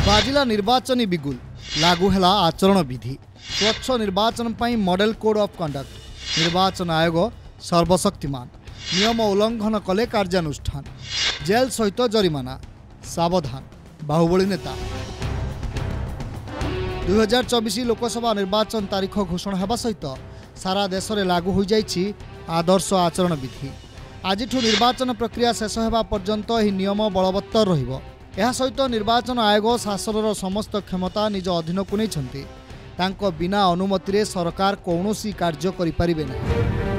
बाजिला निर्वाचनी बिगुल लागू है आचरण विधि स्वच्छ निर्वाचन पर मॉडल कोड ऑफ कंडक्ट निर्वाचन आयोग सर्वशक्तिमान नियम उल्लंघन कले कार्यानुष्ठान जेल सहित जरिमाना सावधान बाहुबली नेता 2024 लोकसभा निर्वाचन तारीख घोषणा होगा सहित सारा देश में लागू हो जाइछि आदर्श आचरण विधि। आज निर्वाचन प्रक्रिया शेष होगा पर्यंत यह नियम बलवत्तर रहिबो। यह सहित निर्वाचन आयोग शासन समस्त क्षमता निज अधीन को नहीं तांको बिना अनुमति रे सरकार कौनसी कार्य करिपारिबे नहीं।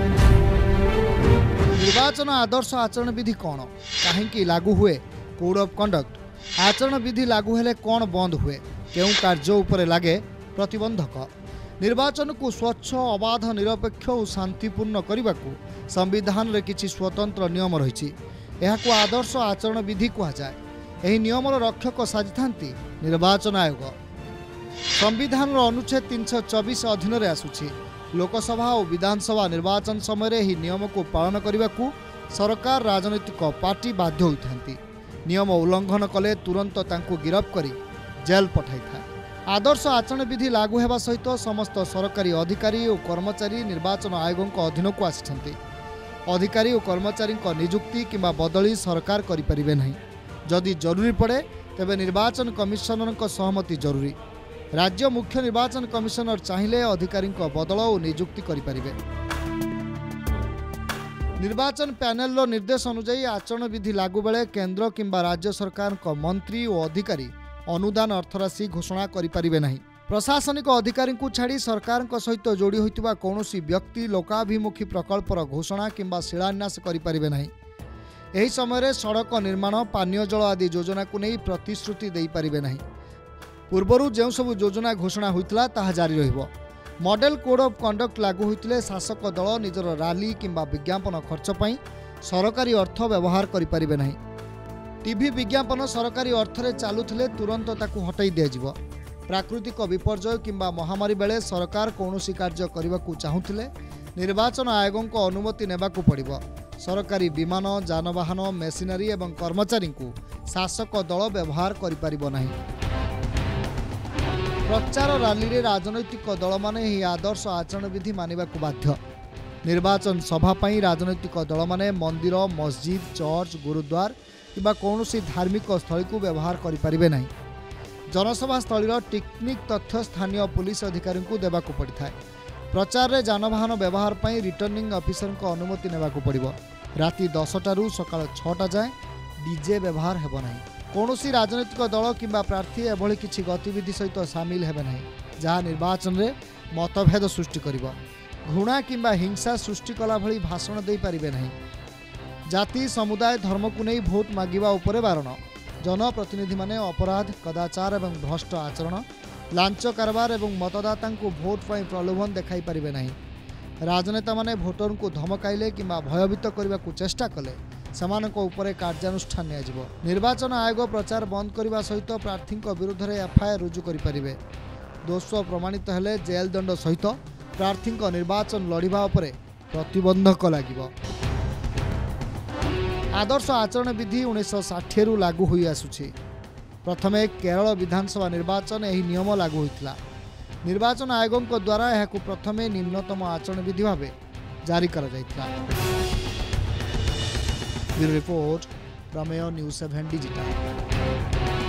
निर्वाचन आदर्श आचरण विधि कौन कहीं लागू हुए कोड ऑफ कंडक्ट आचरण विधि लागू हेले कौन बंद हुए केउ कार्य उपरे लागे प्रतिबंधक निर्वाचन को स्वच्छ अबाध निरपेक्ष और शांतिपूर्ण करने को संविधान रे किछि स्वतंत्र नियम रही को आदर्श आचरण विधि कहुए। यह नियम रक्षक साजिथांती निर्वाचन आयोग। संविधान अनुच्छेद 324 अधीन रे आसुछि लोकसभा और विधानसभा निर्वाचन समय यह नियम को पालन करने को सरकार राजनैतिक पार्टी बाध्य होइथांती। नियम उल्लंघन कले तुरंत तांको गिरफ्त करी जेल पठाई था। आदर्श आचरण विधि लागू होगा सहित समस्त सरकारी अधिकारी और कर्मचारी निर्वाचन आयोग अधीन को आसिछंती। अधिकारी और कर्मचारी नियुक्ति किंबा बदली सरकार करिपारिबे नहीं। जदि जरूरी पड़े तेबे निर्वाचन कमिशनर सहमति जरूरी। राज्य मुख्य निर्वाचन कमिशनर चाहिए अधिकारी बदल और नियुक्ति करिपारिबे। निर्वाचन पैनल निर्देश अनुसार आचरण विधि लागू बेले केंद्र किंबा राज्य सरकार मंत्री और अधिकारी अनुदान अर्थराशि घोषणा करिपारिबे नहीं। प्रशासनिक अधिकारी को छाड़ी सरकार सहित जोड़ी होइतिबा कौनसी व्यक्ति लोकाभिमुखी प्रकल्पर घोषणा किंबा शिलान्यास करिपारिबे नहीं। यही समय सड़क निर्माण पानीय जल आदि योजना को नहीं प्रतिश्रुति दे पारिबे नहीं। पूर्वरु जो सब योजना घोषणा होइतला ताहा जारी रहिबो। मॉडल कोड ऑफ कंडक्ट लागू होइतिले शासक दल निजर रैली किंबा विज्ञापन खर्च पई सरकारी अर्थ व्यवहार करिपारिबे नहीं। टीवी विज्ञापन सरकारी अर्थ रे चालुथिले तुरंत ताकू हटाई दिया। प्राकृतिक विपर्यय किंबा महामारी बेले सरकार कौनसी कार्य करने को चाहूथिले निर्वाचन आयोग को अनुमति नेबाकू पड़िबो। सरकारी विमान जानवाहन मेसिनरी एवं कर्मचारी को शासक दल व्यवहार करिपारिबो नहीं। प्रचार रैली रे राजनैतिक दल माने ही आदर्श आचरण विधि मानिबाकू बाध्य। निर्वाचन सभा पई राजनैतिक दल माने मंदिर मस्जिद चर्च गुरुद्वार किंबा कौनसी धार्मिक स्थल को व्यवहार करिपारिबे नहीं। जनसभा स्थल टेक्निक तथ्य स्थानीय पुलिस अधिकारी को देवाकू पड़ता है। प्रचार रे जानवाहन व्यवहार पर रिटर्निंग ऑफिसर को अनुमति नेबाकू पड़िबो। राति 10 रु सकाळ 6 जाए डीजे व्यवहार हेबो नहीं। कौनसी राजनैतिक दल किंबा प्रार्थी एभली किछि गतिविधि सहित सामिल हेबे नहीं जहाँ निर्वाचन रे मतभेद सृष्टि करिबो। घृणा किंबा हिंसा सृष्टि कला भली भाषण दे पारिबे नहीं। जाति समुदाय धर्म को नहीं भोट मागिबा उपरे बारण। जनप्रतिनिधि माने अपराध कदाचार एवं भ्रष्ट आचरण लांच कारबार एवं मतदाता को भोट पर प्रलोभन देखाई पारिबे नहीं। राजनेता माने भोटर को धमकाइले किंबा भयभीत करने को चेष्टा कले सेमानक उपरे कार्यानुष्ठान नियाजिबो। निर्वाचन आयोग प्रचार बंद करने सहित प्रार्थी विरुद्ध में एफआईआर रुजु करिपारिबे। दोष प्रमाणित हेले जेल दंड सहित प्रार्थी निर्वाचन लड़िबा उपरे प्रतिबंधक लागिबो। आदर्श आचरण विधि 1960 रु लागू होई आसुछि। प्रथमे केरल विधानसभा निर्वाचन यही नियम लागू होइतिला। निर्वाचन आयोग द्वारा यह प्रथमे निम्नतम आचरण विधि भाव जारी करा जाइतिला। Bureau report Prameya news 7 digital.